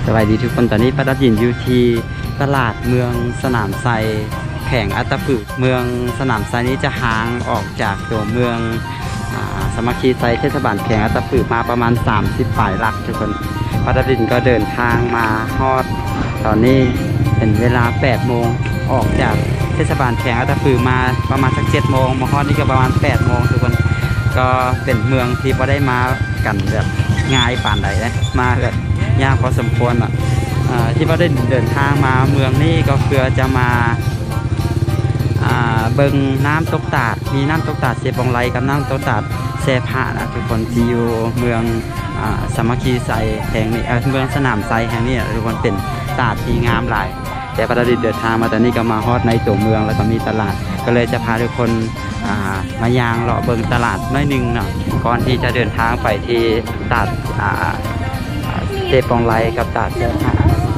สวัสดีทุกคนตอนนี้ป้าดับยินอยู่ที่ตลาดเมืองสนามไซแข่งอัตตปือเมืองสนามไซนี้จะห่างออกจากตัวเมืองสมัคคีไซเทศบาลแข่งอัตตปือมาประมาณ30 ป่ายหลักทุกคนป้าดับยินก็เดินทางมาฮอดตอนนี้เป็นเวลา8 โมงออกจากเทศบาลแข่งอัตตปือมาประมาณสัก7 โมงมาฮอดนี่ก็ประมาณ8 โมงทุกคนก็เป็นเมืองที่พอได้มากันแบบง่ายป่านใดนะมาแบบยากพอสมควรที่ว่าได้เดินทางมาเมืองนี้ก็เพื่อจะมาเบิ่งน้ำตกตาดมีน้ำตกตาดเซปองไลกับน้ำตกตาดเซพะนะทุกคนที่อยู่เมืองสามัคคีไซแห่งนี้เมืองสนามไซแห่งนี้ทุกคนเป็นตาดที่งามหลายแต่พอได้เดินทางมาตอนนี้ก็มาฮอดในตัวเมืองแล้วก็มีตลาดก็เลยจะพาทุกคนมายางเลาะเบิ่งตลาดน้อยนึงเนาะก่อนที่จะเดินทางไปที่ตาดเซปองไลกับตาดเซพะ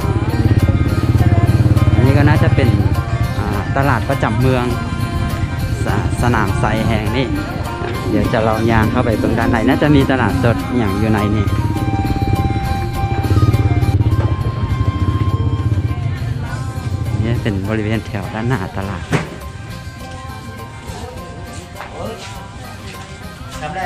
อันนี้ก็น่าจะเป็นตลาดประจำเมืองสนามไซแห่งนี้เดี๋ยวจะลองยางเข้าไปตรงด้านในน่าจะมีตลาดสดอย่างอยู่ในนี่นี่เป็นบริเวณแถวด้านหน้าตลาดทำได้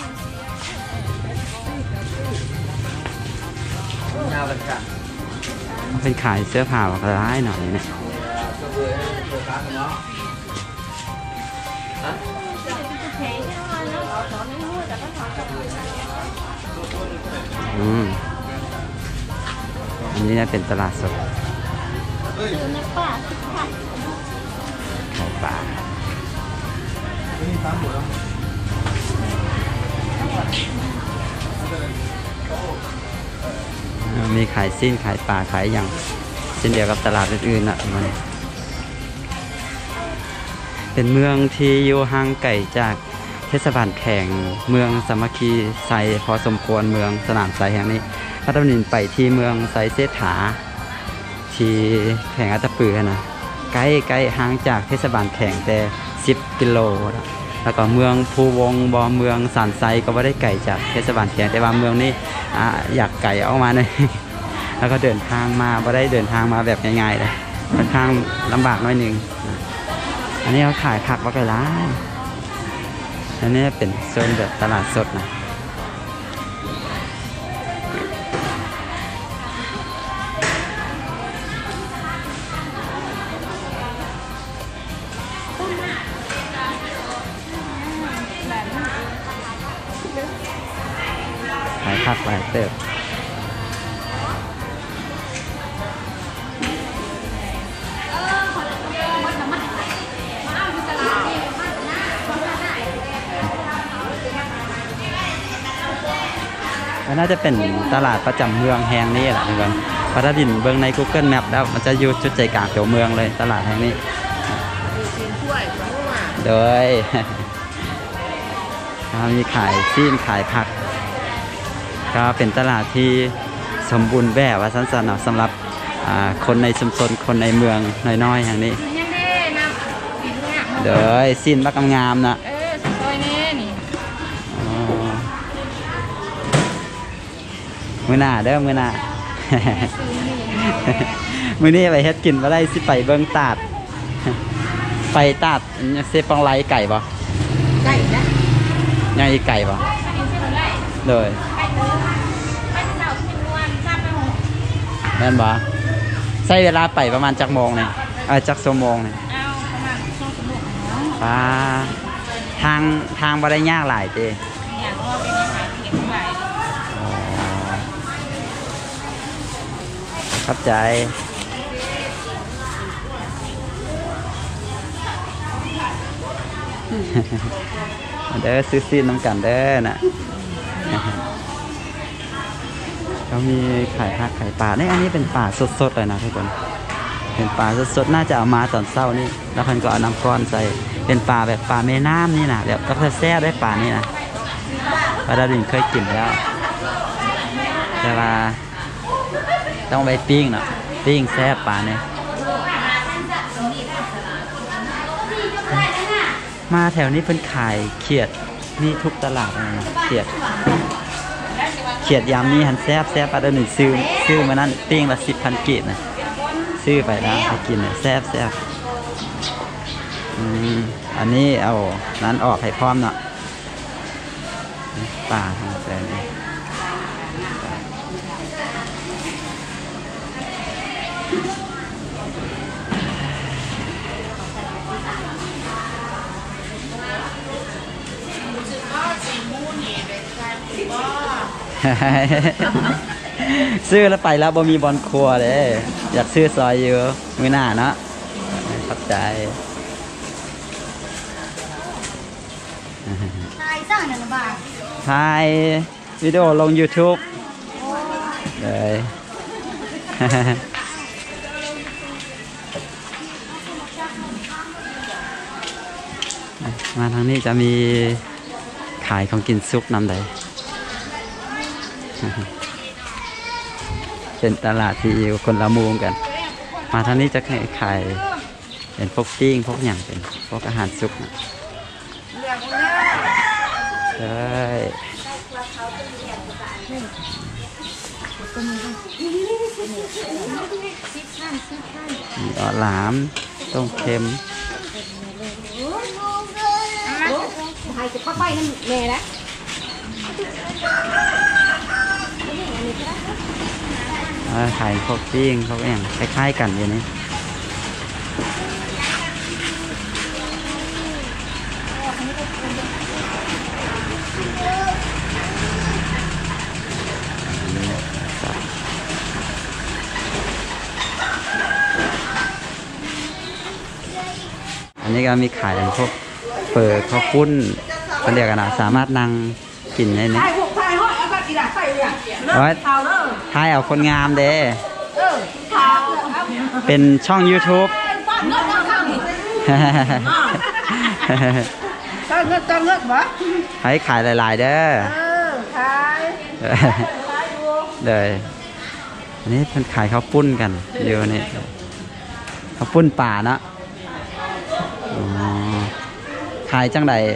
เป็นขายเสื้อผ้าก็ได้หน่อยเนี่ยอันนี้เป็นตลาดสดขายปลามีขายสิ้นขายปลาขายอย่างเช่นเดียวกับตลาดอื่นๆนะมันเป็นเมืองที่อยู่ห่างไกลจากเทศบาลแข่งเมืองสามัคคีไซพอสมควรเมืองสนามไซแห่งนี้พัฒนินไปที่เมืองไซเซถาที่แข่งอัตตปือนะใกล้ห่างจากเทศบาลแข่งแต่10 กิโลแล้วก็เมืองภูวงบเมืองสันไซก็ไม่ได้ไกลจากเทศบาลแข่งแต่ว่าเมืองนี้อยากไกลออกมาเลยแล้วก็เดินทางมาไม่ได้เดินทางมาแบบง่ายๆเลยค่อนข้างลำบากน้อยหนึ่งอันนี้เขาขายผักว่าไกลร้ายอันนี้เป็นโซนแบบตลาดสดนะขายผักหลายเติบน่าจะเป็นตลาดประจำเมืองแห่งนี้แหละทุกคนพอถ้าดินเบื้องใน Google Map แล้วมันจะอยู่จุดใจกลางตัวเมืองเลยตลาดแห่งนี้โดยมีขายซีนขายผักก็เป็นตลาดที่สมบูรณ์แบบว่าสั้นๆสำหรับคนในชุมชนคนในเมืองน้อยๆอย่างนี้โดยซีนบักงามๆนะมื้อหน้าเด้อมื้อหน้า มื้อนี้ไปเฮ็ดกินมาได้สิไปเบิ่งตาดไปตาดเซปองไลไก่บ่ไก่นะยังอีไก่บ่โดยแม่นบ่ใช้เวลาไปประมาณจักโมงเนี่ยจักชั่วโมงเนี่ยประมาณ2 ชั่วโมงป้าทางบ่ได้ยากหลายเด้เข้าใจเด้อซื้อซีนน้ำกันเด้อนะเขามีขายผักขายปลาเนี่ยอันนี้เป็นปลาสดๆเลยนะทุกคนเป็นปลาสดๆน่าจะเอามาตอนเช้านี่แล้วเพิ่นก็เอาน้ำก้อนใส่เป็นปลาแบบปลาแม่น้ำนี่นะแบบก็แซ่บได้ปลานี่นะปลาดาวดินเคยกินแล้วแต่ว่าต้องไปปิ้งเนาะปิ้งแซ่บปลาเนี่ยมาแถวนี้เพิ่นขายเขียดนี่ทุกตลาดเลยนะเขียดยำนี่หันแซ่บปลาดาวดินซื้อมานั่นปิ้งละ10,000 กีบนะซื้อไปแล้วไปกินแซ่บแซ่บอันนี้เอานั้นออกให้พร้อมเนาะป่าทางแสนซื้อแล้วไปแล้วบ่มีบอลครัวเลยอยากซื้อซอยอยู่มื้อหน้าเนาะเข้าใจถ่ายสร้างหนึ่งบาทถ่ายวิดีโอลง YouTube เลย มาทางนี้จะมีขายของกินซุปนำใด เป็นตลาดที่อยู่คนละมุมกันมาทางนี้จะขายเป็นพวกปิ้งพวกอย่างเป็นพวกอาหารซุปนะใช่มีออหลามต้มเค็มถ่ายจะเข้าไปนั่นแม่แล้วขายพวกปิ้งพวกอย่างคล้ายๆกันอย่างนี้อันนี้ก็มีขายพวกเปิดข้าวปุ้นเขาเรียกกันนะสามารถนั่งกินได้นี่ถ่ายเอาคนงามเด้เป็นช่อง YouTube ตั้งเงินวะให้ขายหลายๆเด้อขายเลยอันนี้เพิ่นขายข้าวปุ้นกันอยู่นี่ข้าวปุ้นป่าเนาะขายจังใด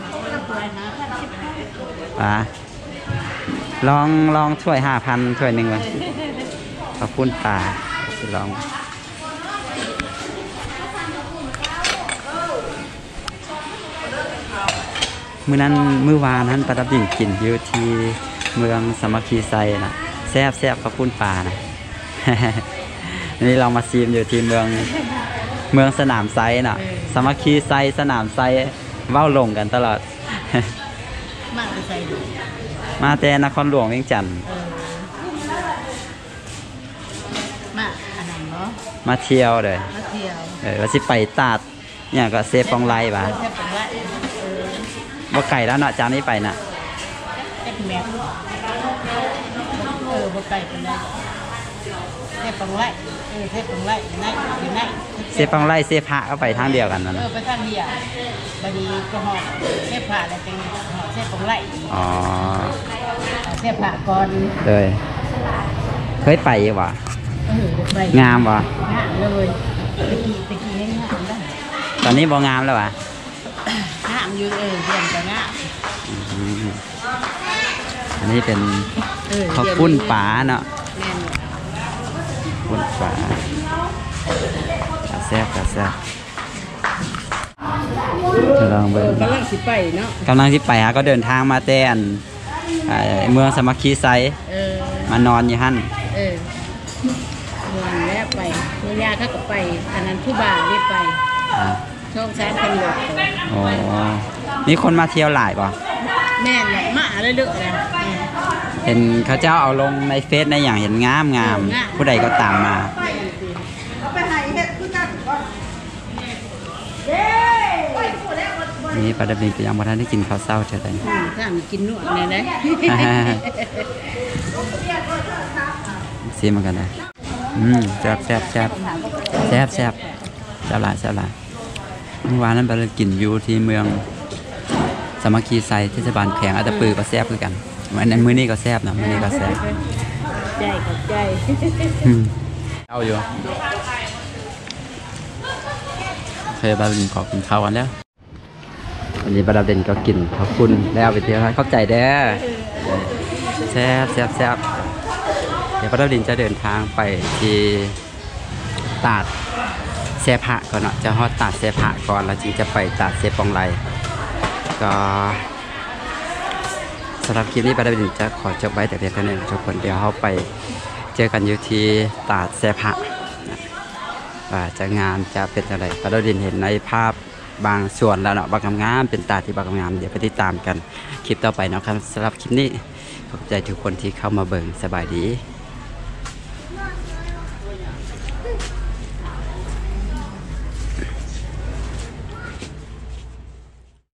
ป่าลองถ้วย 5,000 ถ้วยหนึ่งเลยข้าวปุ้นป่าลองมื้อวานนั้นประดับดิ่งกินอยู่ที่เมืองสามัคคีไซนะแซ่บข้าวปุ้นป่านะ นี่เรามาซีมอยู่ที่เมืองสนามไซน่ะสามัคคีไซสนามไซเว้าลงกันตลอด มาแต่นครหลวงเวียงจันทร์มาเที่ยวเลยว่าสิไปตาดเนี่ยก็เซฟปองไลป่ะบ่ไก่แล้วเนาะจานนี้ไปน่ะบ่ไก่เป็นไรเซฟปองไลเซฟปองไลเซฟปองไลเซฟพระก็ไปทางเดียวกันนั่นไปทางเดียวบดีก็หอบเซฟพระแล้วเป็นหอบเซฟปองไลอ๋อเซฟพระก่อนเลยเคยไปวะงามวะงามเลยตะกี้นี่งามได้ตอนนี้บ่งามแล้ววะงามอยู่เรียนแต่งามอันนี้เป็นข้าวปุ้นป่าเนาะปุ้นป่าแซ่บลองไปกำลังสิไปเนาะกำลังสิไปก็เดินทางมาแต่เมืองสามัคคีไซมานอนอยู่หั่นเมืองแล้วไปเมืองยาถ้าก็ไปอันนั้นผู้บ่าวได้ไปช่อง3,000 โลโอ้นี่คนมาเที่ยวหลายป่ะแม่นแหละมาเรื่อยๆนะเห็นเขาเจ้าเอาลงในเฟซในอย่างเห็นงามผู้ใดก็ตามมานี่ปลาดับลิงก็ยังบ่ทันได้กินข้าวเช้าเท่าไหร่ถ้ามีกินนวดเนี่ยนะซีมันกันนะแซ่บหลายเมื่อวานนั้นไปกินอยู่ที่เมืองสามัคคีไซเทศบาลแขงอัตตปือก็แซ่บคือกันในมื้อนี้ก็แซ่บนะมื้อนี้ก็แซ่บใจเอาอยู่เคยบาร์บินขอกินข้าวกันแล้ววันนี้บาร์บินก็กินขอบคุณแล้วไปเที่ยวเข้าใจเด้อแซ่บเดี๋ยวป้าดาวดินจะเดินทางไปที่ตาดเซพะก่อนเนาะจะฮอดตาดเซพะก่อนแล้วจึงจะไปตาดเซปองไลก็สำหรับคลิปนี้ป้าดาวดินจะขอจบไว้แต่เพียงเท่านี้ทุกคนเดี๋ยวเขาไปเจอกันอยู่ที่ตาดเซพะว่าจะงานจะเป็นอะไรป้าดาวดินเห็นในภาพบางส่วนแล้วเนาะบางงามเป็นตาที่บางงามเดี๋ยวไปติดตามกันคลิปต่อไปเนาะครับสำหรับคลิปนี้ขอบใจทุกคนที่เข้ามาเบิ่งสบายดี